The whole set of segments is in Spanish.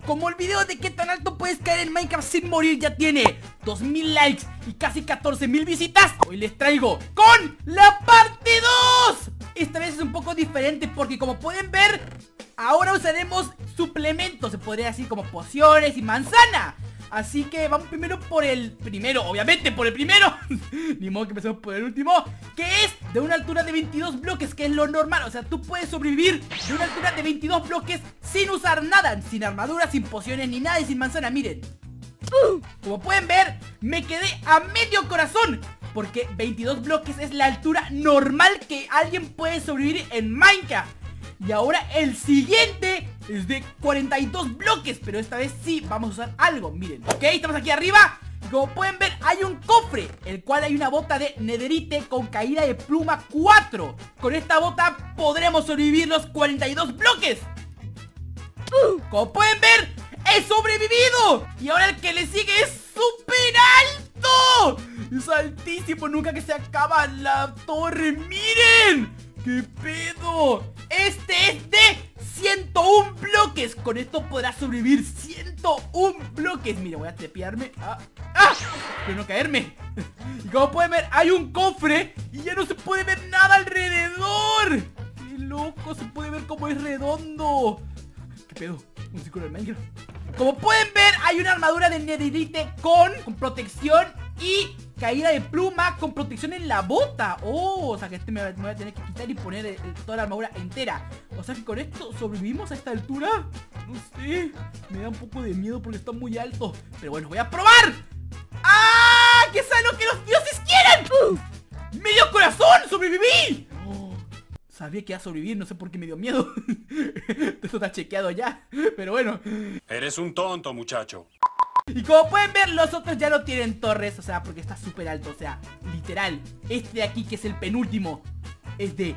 como el video de qué tan alto puedes caer en Minecraft sin morir ya tiene 2000 likes y casi 14.000 visitas, hoy les traigo con la parte 2. Esta vez es un poco diferente porque, como pueden ver, ahora usaremos suplementos, se podría decir, como pociones y manzana. Así que vamos primero por el primero, obviamente por el primero. Ni modo que empecemos por el último, que es de una altura de 22 bloques, que es lo normal. O sea, tú puedes sobrevivir de una altura de 22 bloques sin usar nada, sin armadura, sin pociones ni nada y sin manzana, miren. Como pueden ver, me quedé a medio corazón, porque 22 bloques es la altura normal que alguien puede sobrevivir en Minecraft. Y ahora el siguiente es de 42 bloques, pero esta vez sí vamos a usar algo, miren. Ok, estamos aquí arriba. Como pueden ver, hay un cofre, el cual hay una bota de nederite con caída de pluma 4. Con esta bota podremos sobrevivir los 42 bloques. Como pueden ver, ¡he sobrevivido! Y ahora el que le sigue es súper alto. Es altísimo, nunca que se acaba la torre, miren. ¡Qué pedo! Este es de 101 bloques. Con esto podrás sobrevivir 101 bloques. Mira, voy a trepearme. Pero no caerme. Y como pueden ver, hay un cofre y ya no se puede ver nada alrededor. ¡Qué loco! Se puede ver cómo es redondo. ¿Qué pedo? Un círculo de Minecraft. Como pueden ver, hay una armadura de nederite con protección y caída de pluma con protección en la bota. O sea que este me voy a tener que quitar y poner toda la armadura entera. O sea que con esto sobrevivimos a esta altura. No sé, me da un poco de miedo porque está muy alto. Pero bueno, voy a probar. ¡Ah! ¡Que sea lo que los dioses quieren! ¡Medio corazón! ¡Sobreviví! Sabía que iba a sobrevivir, no sé por qué me dio miedo. Esto está chequeado ya. Pero bueno. Eres un tonto, muchacho. Y como pueden ver, los otros ya no tienen torres. O sea, porque está súper alto. O sea, literal, este de aquí, que es el penúltimo, es de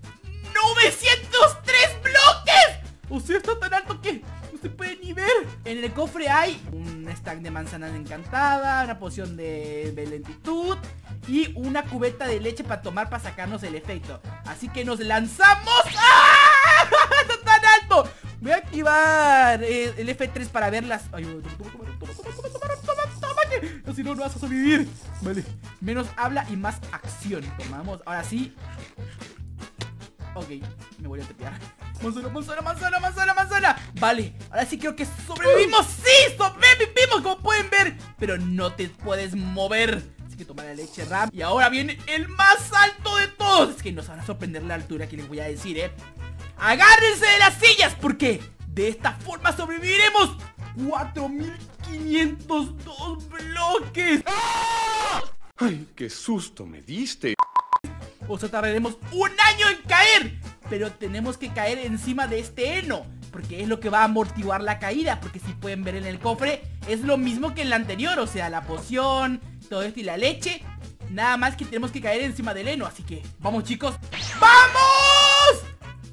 903 bloques. O sea, está tan alto que no se puede ni ver. En el cofre hay un stack de manzanas encantada, una poción de lentitud y una cubeta de leche para tomar, para sacarnos el efecto. Así que nos lanzamos. ¡Ah! ¡Está tan alto! Voy a activar el F3 para verlas. Ay, no, si no, no vas a sobrevivir. Vale, menos habla y más acción. Tomamos, ahora sí. Ok, me voy a tepear. Manzana. Vale, ahora sí creo que sobrevivimos. ¡Sí! ¡Sobrevivimos! Como pueden ver. Pero no te puedes mover. Así que toma la leche Ram. Y ahora viene el más alto de todos. Es que nos van a sorprender la altura que les voy a decir, agárrense de las sillas, porque de esta forma sobreviviremos 4502 bloques. ¡Ah! ¡Ay, qué susto me diste! O sea, tardaremos un año en caer. Pero tenemos que caer encima de este heno, porque es lo que va a amortiguar la caída. Porque si pueden ver en el cofre, es lo mismo que en la anterior. O sea, la poción, todo esto y la leche. Nada más que tenemos que caer encima del heno. Así que, vamos chicos, ¡vamos!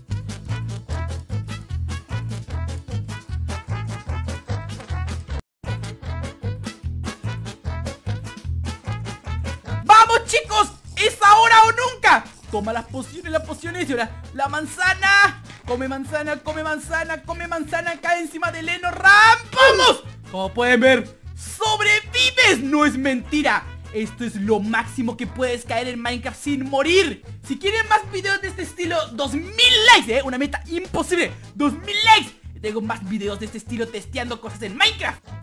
¡Vamos chicos! ¡Es ahora o nunca! Toma las pociones y ahora la manzana. Come manzana, cae encima del heno. ¡Ram! ¡Vamos! Como pueden ver, sobrevives, no es mentira. Esto es lo máximo que puedes caer en Minecraft sin morir. Si quieren más videos de este estilo, 2000 likes, una meta imposible, 2000 likes. Tengo más videos de este estilo testeando cosas en Minecraft.